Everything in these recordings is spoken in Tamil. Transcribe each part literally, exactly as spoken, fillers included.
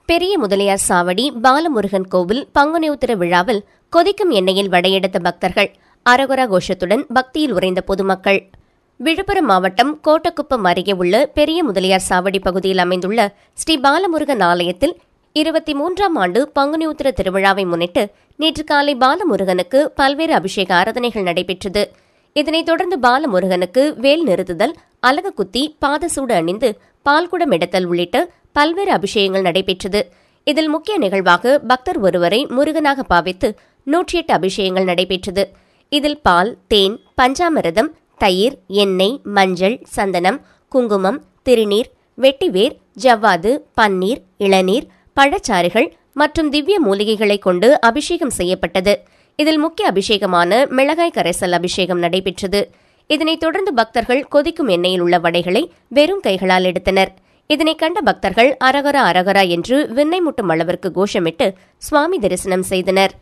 பெரிய முதலியார் சாவடி பாலமுருகன் கோவில் பங்குனி உத்திர விழாவில் கொதிக்கும் எண்ணெயில் வடையெடுத்த பக்தர்கள், அரகொரா கோஷத்துடன் பக்தியில் உறைந்த பொதுமக்கள். விழுப்புரம் மாவட்டம் கோட்டக்குப்பம் அருகே உள்ள பெரிய முதலியார் சாவடி பகுதியில் அமைந்துள்ள ஸ்ரீ பாலமுருகன் ஆலயத்தில் இருபத்தி மூன்றாம் ஆண்டு பங்குனி உத்திர திருவிழாவை முன்னிட்டு நேற்று காலை பாலமுருகனுக்கு பல்வேறு அபிஷேக ஆராதனைகள் நடைபெற்றது. இதனைத் தொடர்ந்து பாலமுருகனுக்கு வேல் நிறுத்துதல், அலகு குத்தி, பாதசூடு அணிந்து பால்குடம் எடுத்தல் உள்ளிட்ட பல்வேறு அபிஷேகங்கள் நடைபெற்றது. இதில் முக்கிய நிகழ்வாக பக்தர் ஒருவரை முருகனாக பாவித்து நூற்றி எட்டு அபிஷேகங்கள் நடைபெற்றது. இதில் பால், தேன், பஞ்சாமிரதம், தயிர், எண்ணெய், மஞ்சள், சந்தனம், குங்குமம், திருநீர், வெட்டிவேர், ஜவ்வாது, பன்னீர், இளநீர், பழச்சாறுகள் மற்றும் திவ்ய மூலிகைகளை கொண்டு அபிஷேகம் செய்யப்பட்டது. இதில் முக்கிய அபிஷேகமான மிளகாய் கரைசல் அபிஷேகம் நடைபெற்றது. இதனைத் தொடர்ந்து பக்தர்கள் கொதிக்கும் எண்ணெயில் உள்ள வடைகளை வெறும் கைகளால் எடுத்தனர். இதனை கண்ட பக்தர்கள் அரகரா அரகரா என்று விண்ணை முட்டும் அளவிற்கு கோஷமிட்டு சுவாமி தரிசனம் செய்தனர்.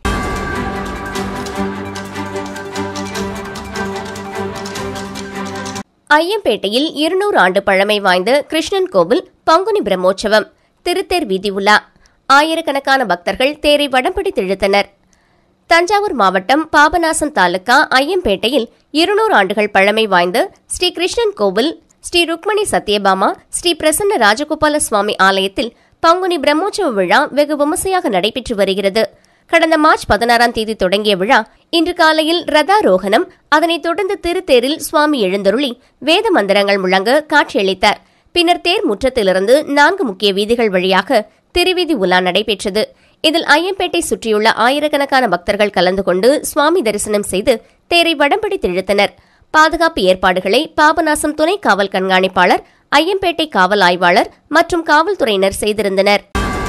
ஐயம்பேட்டையில் இருநூறு ஆண்டு பழமை வாய்ந்த கிருஷ்ணன் கோவில் பங்குனி பிரம்மோற்சவம் திருத்தேர் வீதி உலா. ஆயிரக்கணக்கான பக்தர்கள் தேரை வடம் பிடித்து இழுத்தனர். தஞ்சாவூர் மாவட்டம் பாபநாசம் தாலுகா ஐயம்பேட்டையில் இருநூறு ஆண்டுகள் பழமை வாய்ந்த ஸ்ரீ கிருஷ்ணன் கோவில் ஸ்ரீ ருக்மணி சத்யபாமா ஸ்ரீ பிரசன்ன ராஜகோபால சுவாமி ஆலயத்தில் பங்குனி பிரம்மோற்சவ விழா வெகு விமர்சையாக நடைபெற்று வருகிறது. கடந்த மார்ச் பதினாறாம் தேதி தொடங்கிய விழா இன்று காலையில் ரதாரோகணம், அதனைத் தொடர்ந்து திருத்தேரில் சுவாமி எழுந்தருளி வேத மந்திரங்கள் முழங்க காட்சியளித்தார். பின்னர் தேர் முற்றத்திலிருந்து நான்கு முக்கிய வீதிகள் வழியாக திருவீதி உலா நடைபெற்றது. இதில் ஐயம்பேட்டை சுற்றியுள்ள ஆயிரக்கணக்கான பக்தர்கள் கலந்து கொண்டு சுவாமி தரிசனம் செய்து தேரை வடம்பிடித்து இழுத்தனர். பாதுகாப்பு ஏற்பாடுகளை பாபநாசம் துணை காவல் கண்காணிப்பாளர், ஐயம்பேட்டை காவல் ஆய்வாளர் மற்றும் காவல்துறையினர் செய்திருந்தனர்.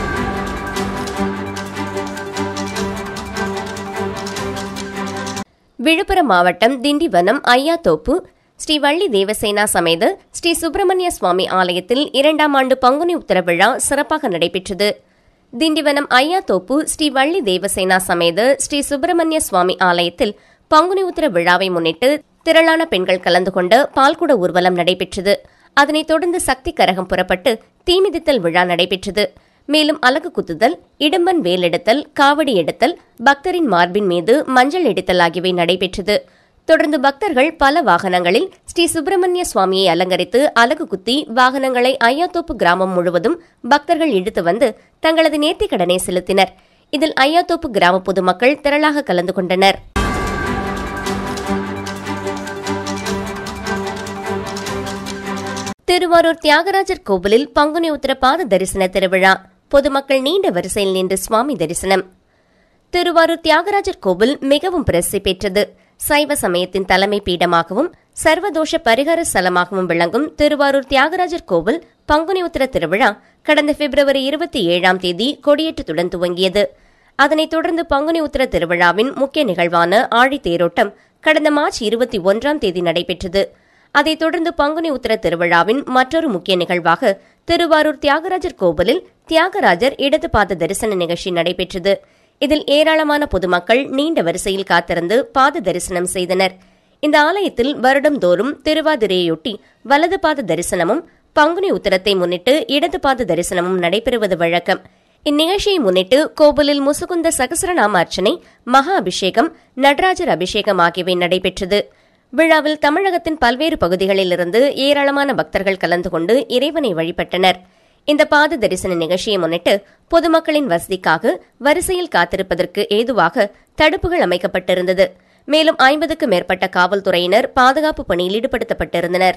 விழுப்புரம் மாவட்டம் திண்டிவனம் ஐயாத்தோப்பு ஸ்ரீ வள்ளி தேவசேனா சமேத ஸ்ரீ சுப்பிரமணிய சுவாமி ஆலயத்தில் இரண்டாம் ஆண்டு பங்குனி உத்திர விழா சிறப்பாக நடைபெற்றது. திண்டிவனம் ஐயாத்தோப்பு ஸ்ரீ வள்ளி தேவசேனா சமேத ஸ்ரீ சுப்பிரமணிய சுவாமி ஆலயத்தில் பங்குனி உத்திர விழாவை முன்னிட்டு திரளான பெண்கள் கலந்து கொண்ட பால்குட ஊர்வலம் நடைபெற்றது. அதனைத் தொடர்ந்து சக்தி கரகம் புறப்பட்டு தீமிதித்தல் விழா நடைபெற்றது. மேலும் அலகு குத்துதல், இடும்பன் வேல் எடுத்தல், காவடி எடுத்தல், பக்தரின் மார்பின் மீது மஞ்சள் எடுத்தல் ஆகியவை நடைபெற்றது. தொடர்ந்து பக்தர்கள் பல வாகனங்களில் ஸ்ரீ சுப்பிரமணிய சுவாமியை அலங்கரித்து அலகு குத்தி வாகனங்களை ஐயாத்தோப்பு கிராமம் முழுவதும் பக்தர்கள் இழுத்து வந்து தங்களது நேர்த்திக் கடனை செலுத்தினர். இதில் ஐயாத்தோப்பு கிராம பொதுமக்கள் திரளாக கலந்து கொண்டனர். திருவாரூர் தியாகராஜர் கோவிலில் பங்குனி உத்திர பாத தரிசன திருவிழா. பொதுமக்கள் நீண்ட வரிசையில் நின்று சுவாமி தரிசனம். திருவாரூர் தியாகராஜர் கோவில் மிகவும் பிரசித்தி பெற்றது. சைவ சமயத்தின் தலைமை பீடமாகவும் சர்வதோஷ பரிகார ஸ்தலமாகவும் விளங்கும் திருவாரூர் தியாகராஜர் கோவில் பங்குனி உத்திர திருவிழா கடந்த பிப்ரவரி இருபத்தி ஏழாம் தேதி கொடியேற்றத்துடன் துவங்கியது. அதனைத் தொடர்ந்து பங்குனி உத்திர திருவிழாவின் முக்கிய நிகழ்வான ஆழித்தேரோட்டம் கடந்த மார்ச் இருபத்தி ஒன்றாம் தேதி நடைபெற்றது. அதைத் தொடர்ந்து பங்குனி உத்திர திருவிழாவின் மற்றொரு முக்கிய நிகழ்வாக திருவாரூர் தியாகராஜர் கோவிலில் தியாகராஜர் இடது பாத தரிசன நிகழ்ச்சி நடைபெற்றது. இதில் ஏராளமான பொதுமக்கள் நீண்ட வரிசையில் காத்திருந்து பாத தரிசனம் செய்தனர். இந்த ஆலயத்தில் வருடந்தோறும் திருவாதிரையொட்டி வலது பாத தரிசனமும் பங்குனி உத்திரத்தை முன்னிட்டு இடது பாத தரிசனமும் நடைபெறுவது வழக்கம். இந்நிகழ்ச்சியை முன்னிட்டு கோவிலில் முசுகுந்த சகசரநாம அர்ச்சனை, மகா அபிஷேகம், நடராஜர் அபிஷேகம் ஆகியவை நடைபெற்றது. விழாவில் தமிழகத்தின் பல்வேறு பகுதிகளிலிருந்து ஏராளமான பக்தர்கள் கலந்து கொண்டு இறைவனை வழிபட்டனர். இந்த பாத தரிசன நிகழ்ச்சியை முன்னிட்டு பொதுமக்களின் வசதிக்காக வரிசையில் காத்திருப்பதற்கு ஏதுவாக தடுப்புகள் அமைக்கப்பட்டிருந்தது. மேலும் ஐம்பதுக்கும் மேற்பட்ட காவல்துறையினர் பாதுகாப்பு பணியில் ஈடுபடுத்தப்பட்டிருந்தனர்.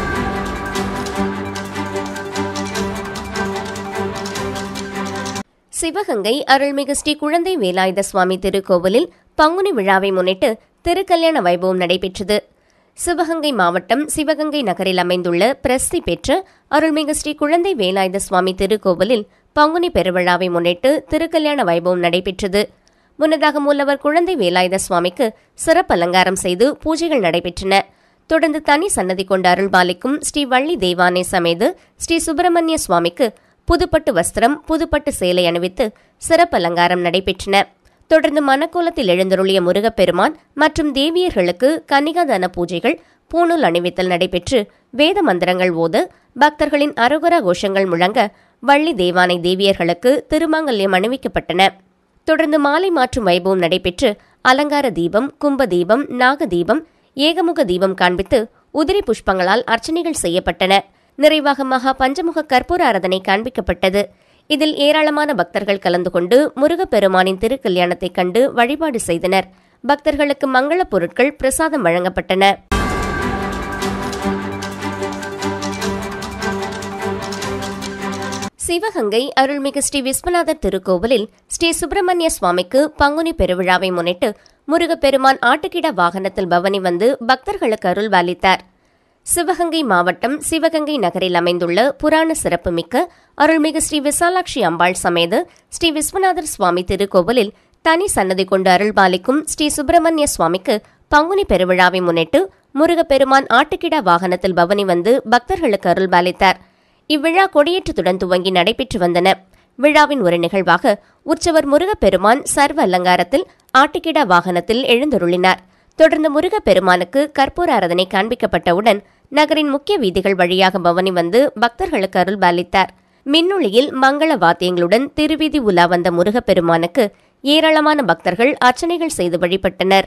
சிவகங்கை அருள்மிகு ஸ்ரீ குழந்தை வேலாயுத சுவாமி திருக்கோவிலில் பங்குனி விழாவை முன்னிட்டு திருக்கல்யாண வைபவம் நடைபெற்றது. சிவகங்கை மாவட்டம் சிவகங்கை நகரில் அமைந்துள்ள பிரசித்தி பெற்ற அருள்மிகு ஸ்ரீ குழந்தை வேலாயுத சுவாமி திருக்கோவிலில் பங்குனி பெருவிழாவை முன்னிட்டு திருக்கல்யாண வைபவம் நடைபெற்றது. முன்னதாக மூலவர் குழந்தை வேலாயுத சுவாமிக்கு சிறப்பு அலங்காரம் செய்து பூஜைகள் நடைபெற்றன. தொடர்ந்து தனி சன்னதி கொண்டு அருள்பாலிக்கும் ஸ்ரீ வள்ளி தேவானை சமேத ஸ்ரீ சுப்பிரமணிய சுவாமிக்கு புதுப்பட்டு வஸ்திரம், புதுப்பட்டு சேலை அணிவித்து சிறப்பு அலங்காரம் நடைபெற்றன. தொடர்ந்து மணக்கோலத்தில் எழுந்தருளிய முருகப்பெருமான் மற்றும் தேவியர்களுக்கு கன்னிகாதான பூஜைகள், பூணூல் அணிவித்தல் நடைபெற்று வேத மந்திரங்கள் ஓத பக்தர்களின் அரோகரா கோஷங்கள் முழங்க வள்ளி தேவானை தேவியர்களுக்கு திருமாங்கல்யம் அணிவிக்கப்பட்டன. தொடர்ந்து மாலை மாற்றும் வைபவம் நடைபெற்று அலங்கார தீபம், கும்ப தீபம், நாக தீபம், ஏகமுக தீபம் காண்பித்து உதிரி புஷ்பங்களால் அர்ச்சனைகள் செய்யப்பட்டன. நிறைவாக மகா பஞ்சமுக கற்பூர ஆராதனை காண்பிக்கப்பட்டது. இதில் ஏராளமான பக்தர்கள் கலந்து கொண்டு முருகப்பெருமானின் திருக்கல்யாணத்தை கண்டு வழிபாடு செய்தனர். பக்தர்களுக்கு மங்கள பொருட்கள் பிரசாதம் வழங்கப்பட்டன. சிவகங்கை அருள்மிகு ஸ்ரீ விஸ்வநாதர் திருக்கோவிலில் ஸ்ரீ சுப்பிரமணிய சுவாமிக்கு பங்குனி பெருவிழாவை முன்னிட்டு முருகப்பெருமான் ஆட்டுக்கிட வாகனத்தில் பவனி வந்து பக்தர்களுக்கு அருள் பாலித்தார். சிவகங்கை மாவட்டம் சிவகங்கை நகரில் அமைந்துள்ள புராண சிறப்புமிக்க அருள்மிகு ஸ்ரீ விசாலாட்சி அம்பாள் சமேத ஸ்ரீ விஸ்வநாதர் சுவாமி திருக்கோவிலில் தனி சன்னதி கொண்டு அருள்பாலிக்கும் ஸ்ரீ சுப்பிரமணிய சுவாமிக்கு பங்குனி பெருவிழாவை முன்னிட்டு முருகப்பெருமான் ஆட்டுக்கிட வாகனத்தில் பவனி வந்து பக்தர்களுக்கு அருள் பாலித்தார். இவ்விழா கொடியேற்றத்துடன் துவங்கி நடைபெற்று வந்தன. விழாவின் ஒரு நிகழ்வாக உற்சவர் முருகப்பெருமான் சர்வ அலங்காரத்தில் ஆட்டுக்கிட வாகனத்தில் எழுந்தருளினார். தொடர்ந்து முருகப்பெருமானுக்கு கற்பூர ஆராதனை காண்பிக்கப்பட்டவுடன் நகரின் முக்கிய வீதிகள் வழியாக பவனி வந்து பக்தர்களுக்கு அருள் பாலித்தார். மின்னொளியில் மங்கள வாத்தியங்களுடன் திருவீதி உலா வந்த முருகப்பெருமானுக்கு ஏராளமான பக்தர்கள் அர்ச்சனைகள் செய்து வழிபட்டனர்.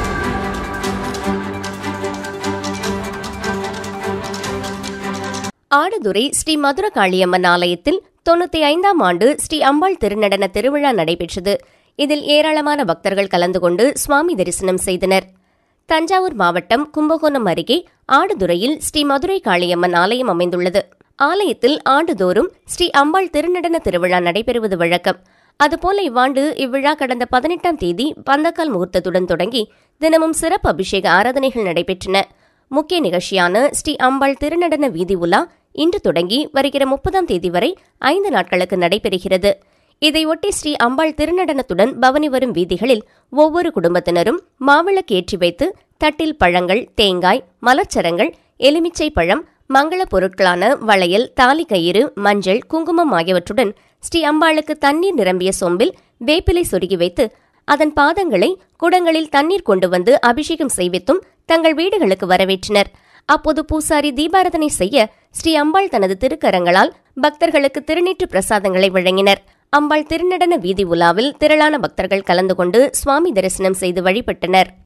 ஆடுதுறை ஸ்ரீ மதுர காளியம்மன் ஆலயத்தில் தொன்னூத்தி ஐந்தாம் ஆண்டு ஸ்ரீ அம்பாள் திருநடன திருவிழா நடைபெற்றது. இதில் ஏராளமான பக்தர்கள் கலந்து கொண்டு சுவாமி தரிசனம் செய்தனர். தஞ்சாவூர் மாவட்டம் கும்பகோணம் அருகே ஆடுதுறையில் ஸ்ரீ மதுரை காளியம்மன் ஆலயம் அமைந்துள்ளது. ஆலயத்தில் ஆண்டுதோறும் ஸ்ரீ அம்பாள் திருநடன திருவிழா நடைபெறுவது வழக்கம். அதுபோல இவ்வாண்டு இவ்விழா கடந்த பதினெட்டாம் தேதி பந்தக்கால் முகூர்த்தத்துடன் தொடங்கி தினமும் சிறப்பு அபிஷேக ஆராதனைகள் நடைபெற்றன. முக்கிய நிகழ்ச்சியான ஸ்ரீ அம்பாள் திருநடன வீதி உலா இன்று தொடங்கி வருகிற முப்பதாம் தேதி வரை ஐந்து நாட்களுக்கு நடைபெறுகிறது. இதையொட்டி ஸ்ரீ அம்பாள் திருநடனத்துடன் பவனி வரும் வீதிகளில் ஒவ்வொரு குடும்பத்தினரும் மாவிளக்கு ஏற்றி வைத்து தட்டில் பழங்கள், தேங்காய், மலர்ச்சரங்கள், எலுமிச்சை பழம், மங்கள பொருட்களான வளையல், தாலி கயிறு, மஞ்சள், குங்குமம் ஆகியவற்றுடன் ஸ்ரீ அம்பாளுக்கு தண்ணீர் நிரம்பிய சொம்பில் வேப்பிலை சொருகி வைத்து அதன் பாதங்களை குடங்களில் தண்ணீர் கொண்டு வந்து அபிஷேகம் செய்வித்தும் தங்கள் வீடுகளுக்கு வரவேற்றனர். அப்போது பூசாரி தீபாராதனை செய்ய ஸ்ரீ அம்பாள் தனது திருக்கரங்களால் பக்தர்களுக்கு திருநீற்று பிரசாதங்களை வழங்கினர். அம்பாள் திருநடன வீதி உலாவில் திரளான பக்தர்கள் கலந்து கொண்டு சுவாமி தரிசனம் செய்து வழிபட்டனர்.